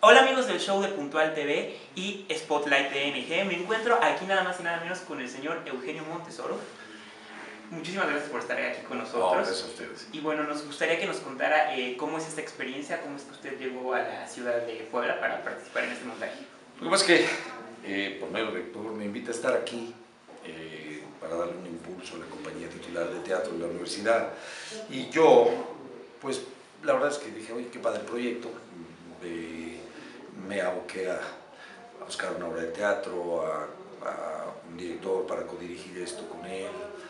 Hola amigos del show de Puntual TV y Spotlight DNG. Me encuentro aquí nada más y nada menos con el señor Eugenio Montesoro. Muchísimas gracias por estar aquí con nosotros. Gracias a ustedes. Y bueno, nos gustaría que nos contara cómo es esta experiencia, cómo es que usted llegó a la ciudad de Puebla para participar en este montaje. Lo que pasa es que por medio del rector me invita a estar aquí para darle un impulso a la compañía titular de teatro de la universidad. Y yo, pues la verdad es que dije, oye, qué padre el proyecto. Me aboqué a buscar una obra de teatro, a un director para codirigir esto con él,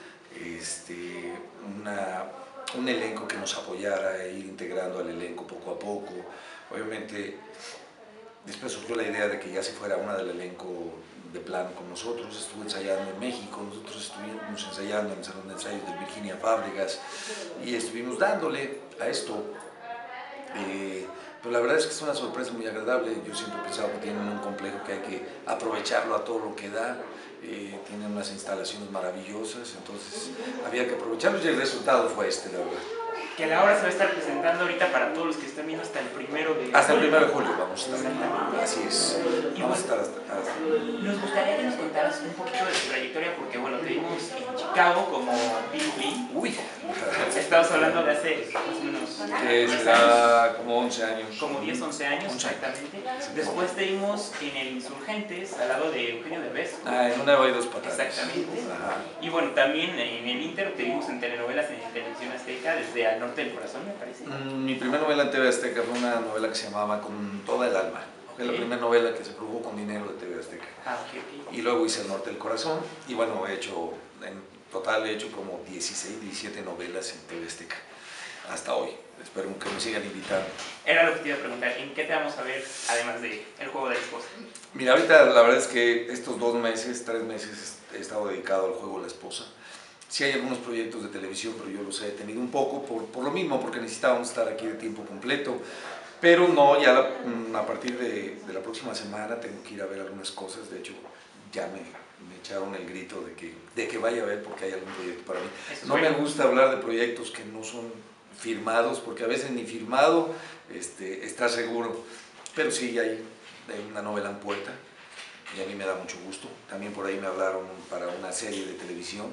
un elenco que nos apoyara e ir integrando al elenco poco a poco. Obviamente, después surgió la idea de que ya se fuera una del elenco de plano con nosotros. Estuve ensayando en México, nosotros estuvimos ensayando en el Salón de Ensayos de Virginia Fábricas y estuvimos dándole a esto. Pero la verdad es que es una sorpresa muy agradable. Yo siempre he pensado que tienen un complejo que hay que aprovecharlo a todo lo que da. Tienen unas instalaciones maravillosas, entonces había que aprovecharlos y el resultado fue este, la verdad. Que la obra se va a estar presentando ahorita para todos los que estén viendo hasta el 1 de julio. Hasta el 1 de julio vamos a estar. Exactamente. Así es. Vamos a estar hasta... Nos gustaría que nos contaras un poquito de tu trayectoria, porque bueno, te vimos en Chicago como Big Flea. Uy. Estabas hablando de hace más o menos... será como 11 años. Como 10, 11 años, exactamente. Después te vimos en el Insurgentes, al lado de Eugenio Derbez. En Una y Dos Patadas. Exactamente. Ajá. Y bueno, también en el Inter te vimos en telenovelas en Televisión Azteca, desde Al Norte del Corazón, me parece. Mi primera novela en TV Azteca fue una novela que se llamaba Con Toda el Alma. Fue la primera novela que se produjo con dinero de TV Azteca. Ok. Y luego hice El Norte del Corazón. Y bueno, en total he hecho como 16, 17 novelas en TV Azteca. Hasta hoy. Espero que me sigan invitando. Era lo que te iba a preguntar, ¿en qué te vamos a ver, además de El Juego de la Esposa? Mira, ahorita la verdad es que estos 2 meses, 3 meses he estado dedicado al Juego de la Esposa. Sí hay algunos proyectos de televisión, pero yo los he detenido un poco por lo mismo, porque necesitábamos estar aquí de tiempo completo. Pero no, ya a partir de la próxima semana tengo que ir a ver algunas cosas. De hecho, ya me echaron el grito de que vaya a ver porque hay algún proyecto para mí. No me gusta hablar de proyectos que no son firmados, porque a veces ni firmado está seguro. Pero sí hay una novela en puerta y a mí me da mucho gusto. También por ahí me hablaron para una serie de televisión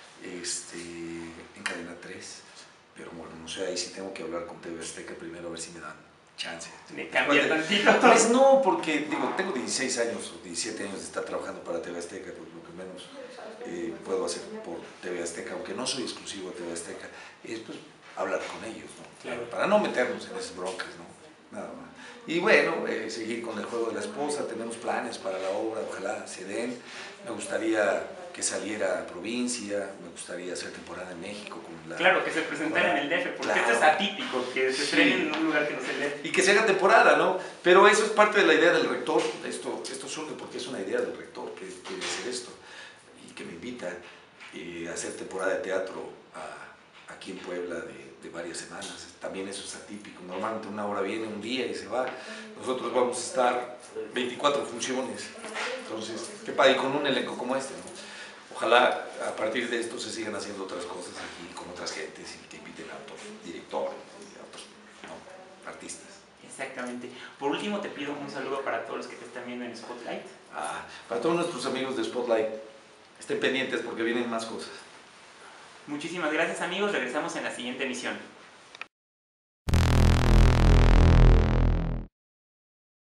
en Cadena 3, pero bueno, no sé, ahí sí tengo que hablar con TV Azteca primero a ver si me dan chance. ¿Me cambiar tantito? Pues no, porque digo, tengo 16 años o 17 años de estar trabajando para TV Azteca, pues lo que menos puedo hacer por TV Azteca, aunque no soy exclusivo de TV Azteca, es pues hablar con ellos, ¿no? Claro. Para no meternos en esas broncas, ¿no? Nada más. Y bueno, seguir con El Juego de la Esposa, tenemos planes para la obra, ojalá se den. Me gustaría que saliera a provincia, me gustaría hacer temporada en México. Claro, que se presentara en el DF, porque esto es atípico, que se estrene en un lugar que no se lee. Y que se haga temporada, ¿no? Pero eso es parte de la idea del rector, esto surge porque es una idea del rector que quiere hacer esto y que me invita a hacer temporada de teatro aquí en Puebla de varias semanas. También eso es atípico, normalmente una obra viene un día y se va, nosotros vamos a estar 24 funciones, entonces, qué padre, y con un elenco como este, ¿no? Ojalá a partir de esto se sigan haciendo otras cosas aquí con otras gentes y que inviten a otros directores y a otros artistas. Exactamente. Por último te pido un saludo para todos los que te están viendo en Spotlight. Para todos nuestros amigos de Spotlight, estén pendientes porque vienen más cosas. Muchísimas gracias amigos, regresamos en la siguiente emisión.